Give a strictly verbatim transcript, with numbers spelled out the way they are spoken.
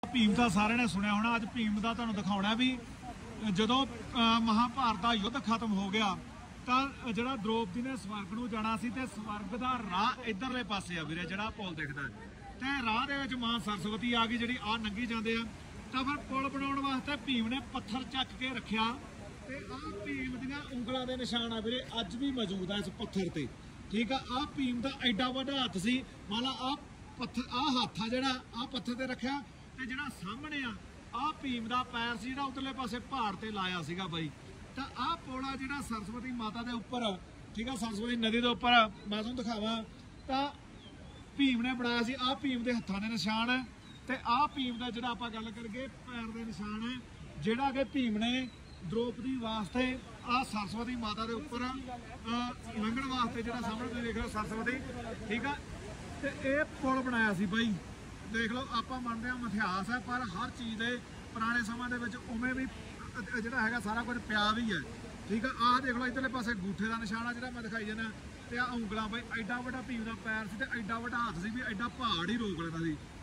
ਭੀਮ ਦਾ ਸਾਰਿਆਂ ਨੇ ਸੁਣਿਆ ਹੋਣਾ। ਅੱਜ ਭੀਮ ਦਾ ਤੁਹਾਨੂੰ ਦਿਖਾਉਣਾ ਵੀ ਜਦੋਂ ਮਹਾਭਾਰਤ ਦਾ ਯੁੱਧ ਖਤਮ ਹੋ ਗਿਆ ਤਾਂ ਜਿਹੜਾ ਦ੍ਰੋਪਦੀ ਨੇ ਸਵਰਗ ਨੂੰ ਜਾਣਾ ਸੀ ਤੇ ਸਵਰਗ ਦਾ ਰਾਹ ਇਧਰਲੇ ਪਾਸੇ ਆ ਵੀਰੇ, ਜਿਹੜਾ ਪੁਲ ਦਿਖਦਾ ਤੇ ਰਾਹ ਦੇ ਵਿੱਚ ਮਾਂ ਸਰਸਵਤੀ ਆ ਗਈ ਜਿਹੜੀ ਆ ਨੰਗੀ ਜਾਂਦੇ ਆ। ਤਾਂ ਫਿਰ ਪੁਲ ਬਣਾਉਣ ਵਾਸਤੇ ਭੀਮ ਨੇ ਪੱਥਰ ਚੱਕ ਕੇ ਰੱਖਿਆ ਤੇ ਆਹ ਭੀਮ ਦੀਆਂ ਉਂਗਲਾਂ ਦੇ ਨਿਸ਼ਾਨ ਆ ਵੀਰੇ, ਅੱਜ ਵੀ ਮੌਜੂਦ ਆ ਇਸ ਪੱਥਰ ਤੇ। ਠੀਕ ਆ, ਆਹ ਭੀਮ ਦਾ ਐਡਾ ਵੱਡਾ ਹੱਥ ਸੀ। ਮੰਨ ਲਾ ਆਹ ਪੱਥਰ ਆਹ ਹੱਥ ਆ ਜਿਹੜਾ ਆਹ ਪੱਥਰ ਤੇ ਰੱਖਿਆ ਤੇ ਜਿਹੜਾ ਸਾਹਮਣੇ ਆ ਆਹ ਭੀਮ ਦਾ ਪੈਰ ਸੀ ਜਿਹੜਾ ਉਧਰਲੇ ਪਾਸੇ ਪਹਾੜ ਤੇ ਲਾਇਆ ਸੀਗਾ ਬਾਈ। ਤਾਂ ਆਹ ਪੌੜਾ ਜਿਹੜਾ ਸਰਸਵਤੀ ਮਾਤਾ ਦੇ ਉੱਪਰ, ਠੀਕ ਆ, ਸਰਸਵਤੀ ਨਦੀ ਦੇ ਉੱਪਰ ਮੈਂ ਤੁਹਾਨੂੰ ਦਿਖਾਵਾਂ ਤਾਂ ਭੀਮ ਨੇ ਬਣਾਇਆ ਸੀ। ਆਹ ਭੀਮ ਦੇ ਹੱਥਾਂ ਦੇ ਨਿਸ਼ਾਨ ਤੇ ਆਹ ਭੀਮ ਦਾ ਜਿਹੜਾ ਆਪਾਂ ਗੱਲ ਕਰੀਏ ਪੈਰ ਦੇ ਨਿਸ਼ਾਨ, ਜਿਹੜਾ ਕਿ ਭੀਮ ਨੇ ਦ੍ਰੋਪਦੀ ਵਾਸਤੇ ਆਹ ਸਰਸਵਤੀ ਮਾਤਾ ਦੇ ਉੱਪਰ ਲੰਘਣ ਵਾਸਤੇ ਜਿਹੜਾ ਸਾਹਮਣੇ ਤੁਸੀਂ ਦੇਖ ਰਹੇ ਹੋ ਸਰਸਵਤੀ, ਠੀਕ ਆ, ਤੇ ਇਹ ਪੁਲ ਬਣਾਇਆ ਸੀ ਬਾਈ। ਦੇਖ ਲਓ, ਆਪਾਂ ਮੰਨਦੇ ਹਾਂ ਮਿਥਿਹਾਸ ਹੈ ਪਰ ਹਰ ਚੀਜ਼ ਦੇ ਪੁਰਾਣੇ ਸਮੇਂ ਦੇ ਵਿੱਚ ਉਵੇਂ ਵੀ ਜਿਹੜਾ ਹੈਗਾ ਸਾਰਾ ਕੁਝ ਪਿਆ ਵੀ ਹੈ। ਠੀਕ ਆ, ਆਹ ਦੇਖ ਲਓ ਇੱਧਰਲੇ ਪਾਸੇ ਅੰਗੂਠੇ ਦਾ ਨਿਸ਼ਾਨ ਆ ਜਿਹੜਾ ਮੈਂ ਦਿਖਾਈ ਜਾਂਦਾ ਤੇ ਆਹ ਉਂਗਲਾਂ ਬਾਈ। ਐਡਾ ਵੱਡਾ ਭੀਮ ਦਾ ਪੈਰ ਸੀ ਤੇ ਐਡਾ ਵੱਡਾ ਹੱਥ ਸੀ ਵੀ ਐਡਾ ਪਹਾੜ ਹੀ ਰੋਕ ਲੈਂਦਾ ਸੀ।